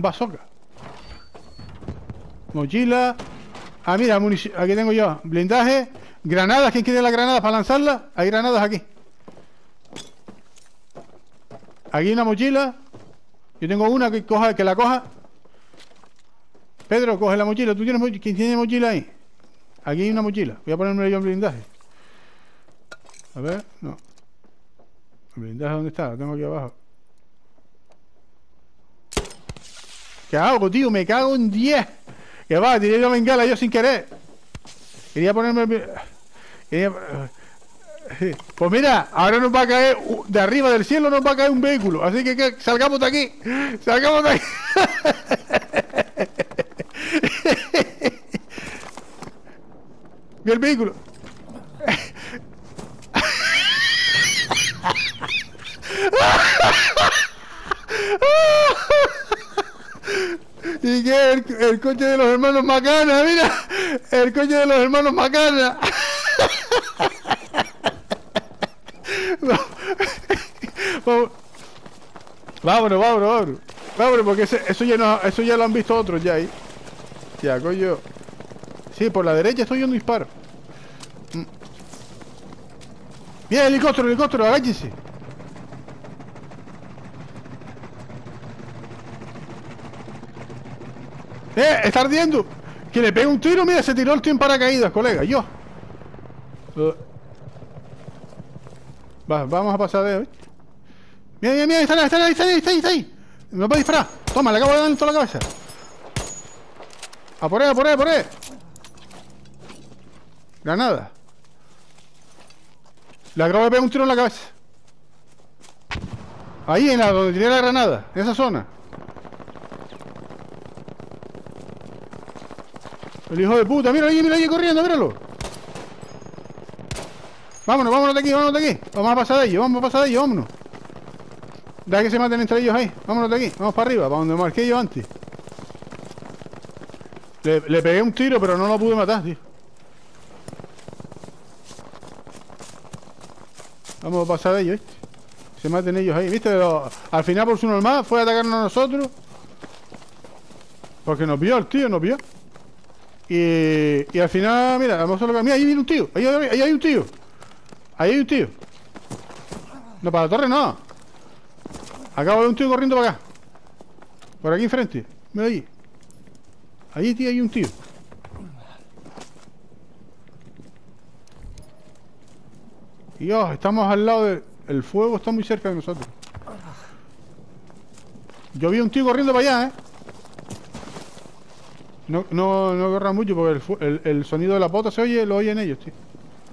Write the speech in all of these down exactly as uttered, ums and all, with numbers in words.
bazooka. Mochila. Ah, mira, munición. Aquí tengo yo. Blindaje. Granadas. ¿Quién quiere las granadas para lanzarlas? Hay granadas aquí. Aquí hay una mochila. Yo tengo una que coja, que la coja. Pedro, coge la mochila. ¿Tú tienes mochila? ¿Quién tiene mochila ahí? Aquí hay una mochila. Voy a ponerme yo en blindaje. A ver, no. ¿El blindaje dónde está? Lo tengo aquí abajo. ¿Qué hago, tío? Me cago en diez. Que va, tiré la bengala yo sin querer. Quería ponerme... Quería... Pues mira, ahora nos va a caer... De arriba del cielo nos va a caer un vehículo. Así que, que salgamos de aquí. Salgamos de aquí. Mira el vehículo. ¿Y qué? El, el coche de los hermanos Macana, mira. El coche de los hermanos Macana. Vámonos, vámonos, vámonos. Vámonos, porque ese, eso, ya no, eso ya lo han visto otros ya ahí. Ya, coño. Sí, por la derecha estoy oyendo un disparo. Mm. Mira, el helicóptero, el helicóptero, agáchense. ¡Eh! ¡Está ardiendo! Que le pegue un tiro, mira, se tiró el tío en paracaídas, colega, yo. Uh. Va, vamos a pasar de... Mira, mira, mira, está ahí, está ahí, está ahí, está ahí, está ahí. Me va a disparar. Toma, le acabo de dar en toda la cabeza. A por él, a por él, a por él. Granada. Le acabo de pegar un tiro en la cabeza. Ahí, en la donde tiré la granada, en esa zona. El hijo de puta, mira ahí, mira ahí corriendo, míralo. Vámonos, vámonos de aquí, vámonos de aquí. Vamos a pasar de ellos, vamos a pasar de ellos, vámonos. Deja que se maten entre ellos ahí. Vámonos de aquí, vamos para arriba, para donde marqué yo antes. Le, le pegué un tiro, pero no lo pude matar, tío. Vamos a pasar de ellos, ¿viste? Se maten ellos ahí, ¿viste? Lo, al final, por su normal, fue a atacarnos a nosotros. Porque nos vio el tío, nos vio. Y, y al final, mira, vamos a lo que... Mira, ahí viene un tío. Ahí, ahí, ahí hay un tío. Ahí hay un tío. No, para la torre no. Acabo de ver un tío corriendo para acá. Por aquí enfrente. Mira ahí. Ahí, tío, hay un tío. Dios, estamos al lado del... El fuego está muy cerca de nosotros. Yo vi un tío corriendo para allá, ¿eh? No, no, no corran mucho porque el, el, el sonido de la pota se oye, lo oyen ellos, tío.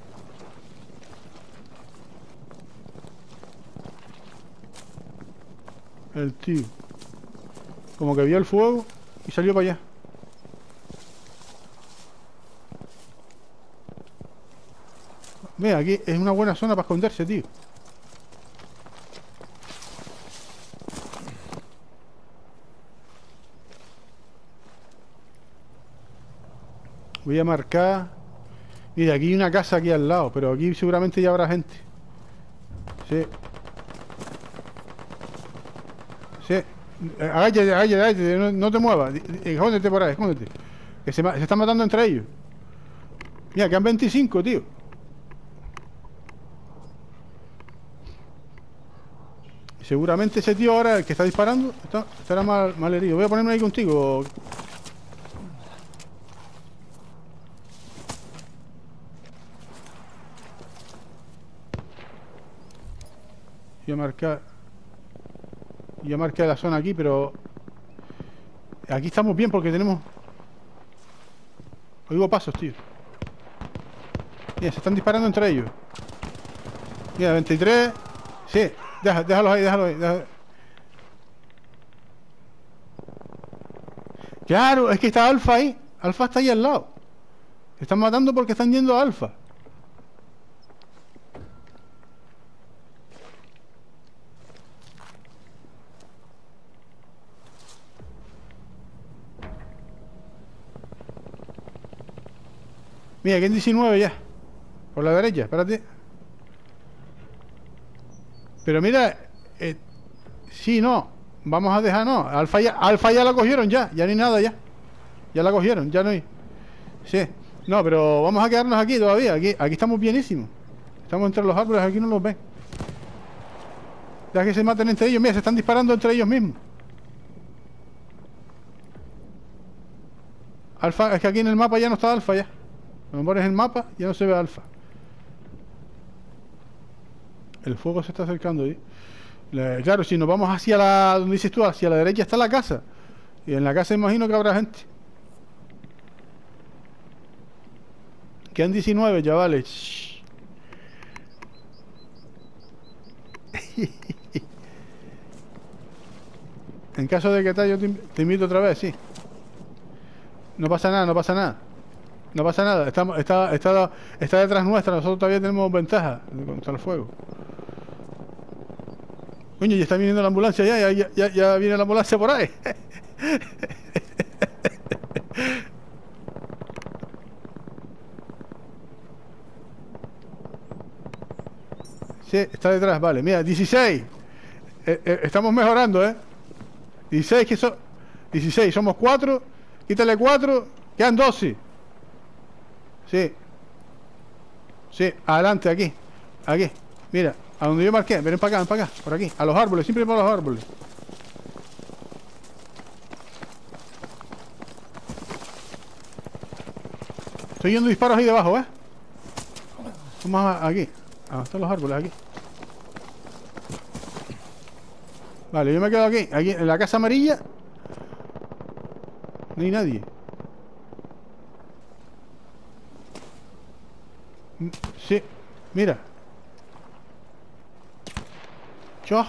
El tío. Como que vio el fuego y salió para allá. Mira, aquí es una buena zona para esconderse, tío. Voy a marcar. Mira, aquí hay una casa aquí al lado, pero aquí seguramente ya habrá gente. Sí. Sí. Agáchate, agáchate, agáchate, no, no te muevas. Escóndete por ahí, escóndete. Que se, se están matando entre ellos. Mira, quedan veinticinco, tío. Seguramente ese tío ahora, el que está disparando, está, estará mal, mal herido. Voy a ponerme ahí contigo. Voy a marcar. Voy a marcar la zona aquí, pero... Aquí estamos bien porque tenemos... Oigo pasos, tío. Mira, se están disparando entre ellos. Mira, veintitrés. Sí, deja, déjalos ahí, déjalos ahí. Déjalo. Claro, es que está Alfa ahí. Alfa está ahí al lado. Se están matando porque están yendo a Alfa. Mira, aquí en diecinueve ya. Por la derecha, espérate. Pero mira, eh, sí, no. Vamos a dejar, no. Alfa ya, Alfa ya la cogieron ya. Ya ni nada ya. Ya la cogieron, ya no hay. Sí. No, pero vamos a quedarnos aquí todavía. Aquí, aquí estamos bienísimos. Estamos entre los árboles, aquí no los ven. Ya que se maten entre ellos. Mira, se están disparando entre ellos mismos. Alfa, es que aquí en el mapa ya no está Alfa ya. Cuando pones el mapa, ya no se ve Alfa. El fuego se está acercando ahí. Le, claro, si nos vamos hacia la... donde dices tú, hacia la derecha está la casa. Y en la casa imagino que habrá gente. Quedan diecinueve, chavales. En caso de que tal, yo te, te invito otra vez, sí. No pasa nada, no pasa nada. No pasa nada. Estamos, está, está, está detrás nuestra. Nosotros todavía tenemos ventaja contra el fuego. Coño, ya está viniendo la ambulancia. Ya, ya, ya, ya viene la ambulancia por ahí. Sí, está detrás, vale. Mira, dieciséis. Eh, eh, estamos mejorando, ¿eh? dieciséis, que son... dieciséis, somos cuatro. Quítale cuatro. Quedan doce. Sí. Sí, adelante, aquí. Aquí. Mira, a donde yo marqué. Ven para acá, ven para acá. Por aquí. A los árboles, siempre por los árboles. Estoy yendo disparos ahí debajo, ¿eh? Vamos a, aquí. Ah, están los árboles aquí. Vale, yo me quedo aquí. Aquí, en la casa amarilla. No hay nadie. Sí, mira. Yo.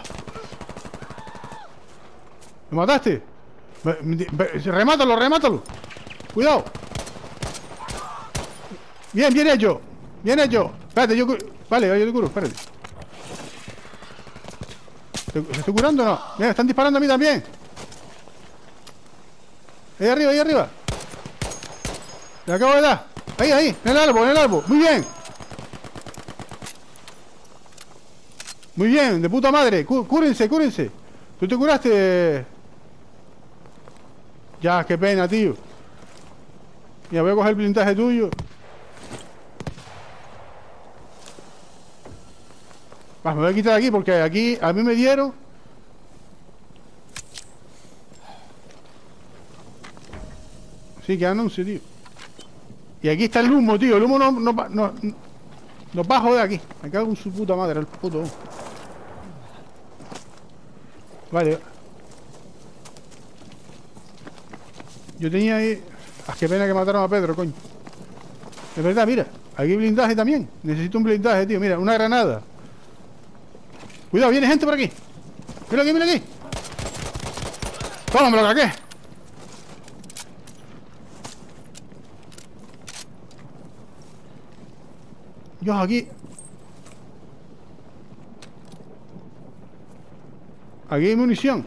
¿Me mataste? Me, me, me, remátalo, remátalo. Cuidado. Bien, bien hecho. Bien hecho. Espérate, yo... Vale, yo te curo, espérate. ¿Se estoy curando o no? Mira, están disparando a mí también. Ahí arriba, ahí arriba. Le acabo de dar. Ahí, ahí, en el árbol, en el árbol. Muy bien. Muy bien, de puta madre. Cú cúrense, cúrense. ¿Tú te curaste? Ya, qué pena, tío. Ya voy a coger el blindaje tuyo. Va, me voy a quitar aquí porque aquí a mí me dieron. Sí, que anuncio, tío. Y aquí está el humo, tío. El humo no, no, no, nos va a joder aquí. Me cago en su puta madre, el puto humo. Vale. Yo tenía ahí... Ah, qué pena que mataron a Pedro, coño. Es verdad, mira. Aquí hay blindaje también. Necesito un blindaje, tío. Mira, una granada. Cuidado, viene gente por aquí. Mira aquí, mira aquí. Toma, me lo cagué. Yo aquí. Aquí hay munición.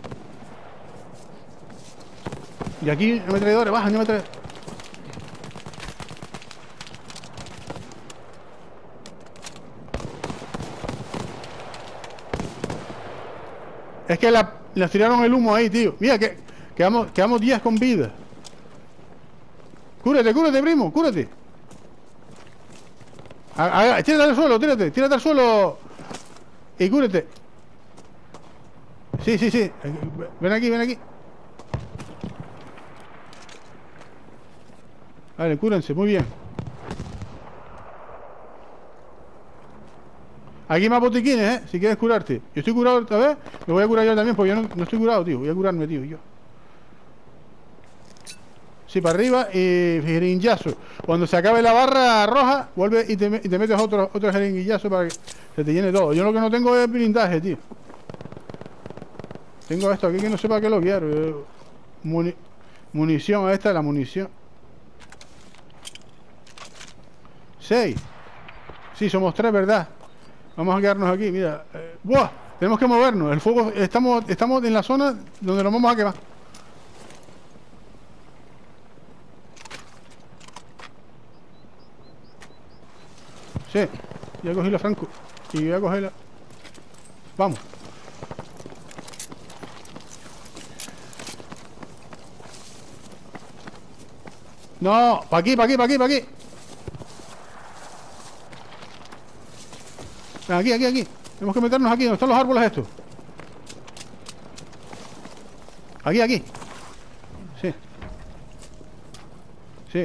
Y aquí ametralladores, bajan, ametralladores. Es que la, las tiraron el humo ahí, tío. Mira, que quedamos, quedamos días con vida. Cúrate, cúrate, primo, cúrate. A, a, tírate al suelo, tírate, tírate al suelo. Y cúrate. Sí, sí, sí. Ven aquí, ven aquí. Vale, cúrense, muy bien. Aquí hay más botiquines, ¿eh? Si quieres curarte. Yo estoy curado otra vez. Me voy a curar yo también porque yo no, no estoy curado, tío. Voy a curarme, tío, yo. Sí, para arriba y jeringuillazo. Cuando se acabe la barra roja, vuelve y te, y te metes otro, otro jeringuillazo para que se te llene todo. Yo lo que no tengo es blindaje, tío. Tengo esto aquí que no sé para qué lo quiero. Muni munición, esta es la munición. Seis. Sí, somos tres, ¿verdad? Vamos a quedarnos aquí, mira. Eh, ¡buah! Tenemos que movernos. El fuego, estamos, estamos en la zona donde nos vamos a quemar. Sí, ya cogí la Franco. Y voy a cogerla. Vamos. No, para aquí, para aquí, para aquí, para aquí. Aquí, aquí, aquí. Tenemos que meternos aquí, donde están los árboles estos. Aquí, aquí. Sí. Sí.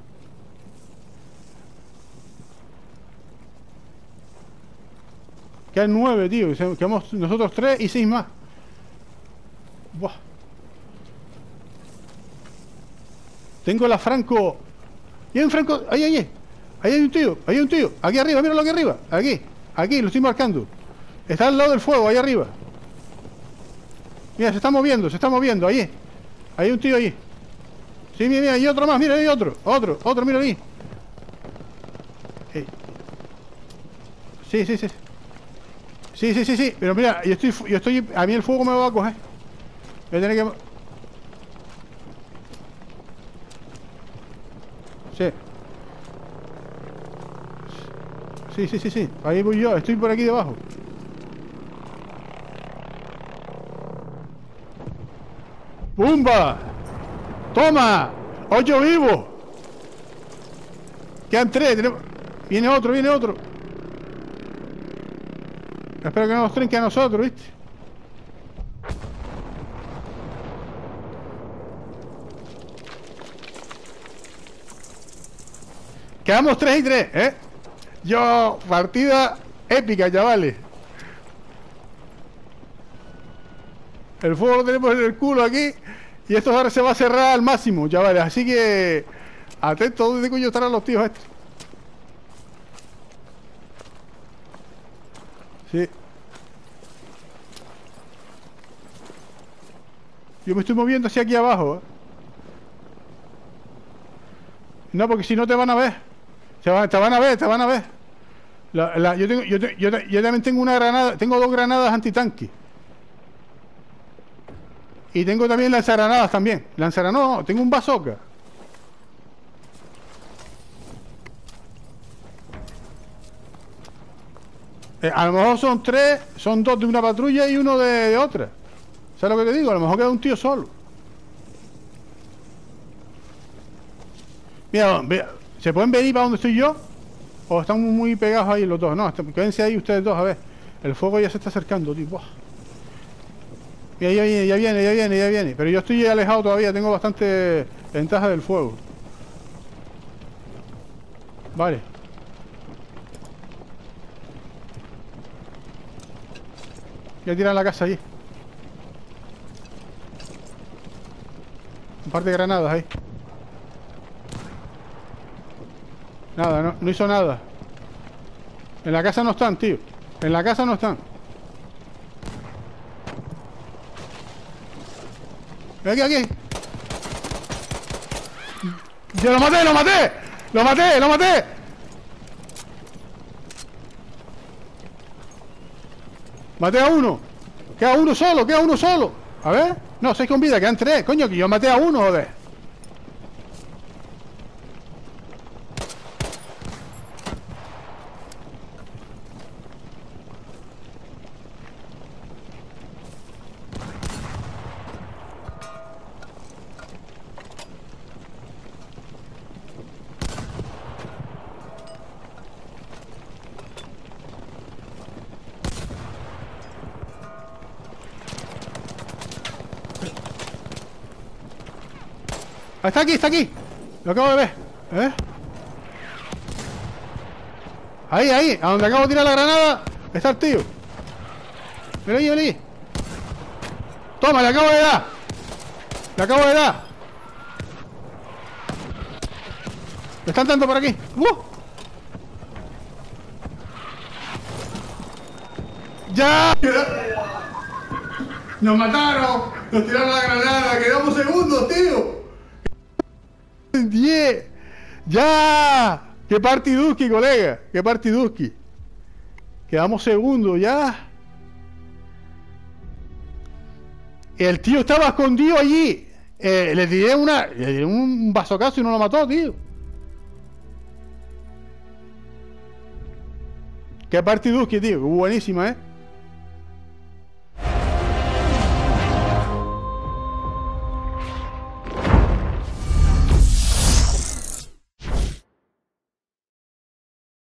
Quedan nueve, tío. Quedamos nosotros tres y seis más. Buah. Tengo la Franco. ¿Y hay un Franco? Ahí, ahí, ahí. Ahí hay un tío. Ahí hay un tío. Aquí arriba, míralo aquí arriba. Aquí. Aquí, lo estoy marcando. Está al lado del fuego, ahí arriba. Mira, se está moviendo, se está moviendo. Ahí. Ahí hay un tío ahí. Sí, mira, mira, hay otro más. Mira, hay otro. Otro, otro, mira ahí. Sí, sí, sí. Sí, sí, sí, sí. Pero mira, yo estoy, yo estoy. A mí el fuego me va a coger. Voy a tener que. Sí. Sí, sí, sí, sí. Ahí voy yo. Estoy por aquí debajo. ¡Pumba! ¡Toma! ¡Ocho vivos! Quedan tres. Tenemos... Viene otro, viene otro. Espero que no nos trinque a nosotros, ¿viste? Quedamos tres y tres, ¿eh? Yo, partida épica, chavales. El fuego lo tenemos en el culo aquí. Y esto ahora se va a cerrar al máximo, chavales. Así que... Atentos, ¿dónde coño estarán los tíos estos? Sí. Yo me estoy moviendo hacia aquí abajo, ¿eh? No, porque si no te van a ver. Te van, te van a ver, te van a ver. La, la, yo, tengo, yo, yo, yo también tengo una granada. Tengo dos granadas antitanque. Y tengo también lanzagranadas también. Lanzagranadas, no, tengo un bazooka. Eh, a lo mejor son tres, son dos de una patrulla y uno de, de otra. ¿Sabes lo que te digo? A lo mejor queda un tío solo. Mira, mira, ¿se pueden venir para donde estoy yo? ¿O están muy pegados ahí los dos? No, quédense ahí ustedes dos, a ver. El fuego ya se está acercando, tío. Buah. Mira, ya viene, ya viene, ya viene, ya viene. Pero yo estoy alejado todavía, tengo bastante ventaja del fuego. Vale. Voy a tirar la casa allí. Un par de granadas ahí. Nada, no, no hizo nada. En la casa no están, tío. En la casa no están. Aquí, aquí. ¡Yo lo maté, lo maté! ¡Lo maté, lo maté! Maté a uno. Queda uno solo, queda uno solo. A ver. No, seis con vida, quedan tres. Coño, que yo maté a uno, joder. Ah, está aquí, está aquí. Lo acabo de ver. ¿Eh? Ahí, ahí. A donde acabo de tirar la granada está el tío. Ven ahí, ven ahí. Toma, le acabo de dar. Le acabo de dar. Me están dando por aquí. ¡Uh! ¡Ya! ¡Nos mataron! ¡Nos tiraron la granada! ¡Quedamos segundos, tío! diez. ¡Ya! ¡Qué partiduski, colega! ¡Qué partiduski! Quedamos segundos, ya. El tío estaba escondido allí. Eh, le tiré una. Le tiré un bazocazo y no lo mató, tío. Qué partiduski, tío. Buenísima, eh.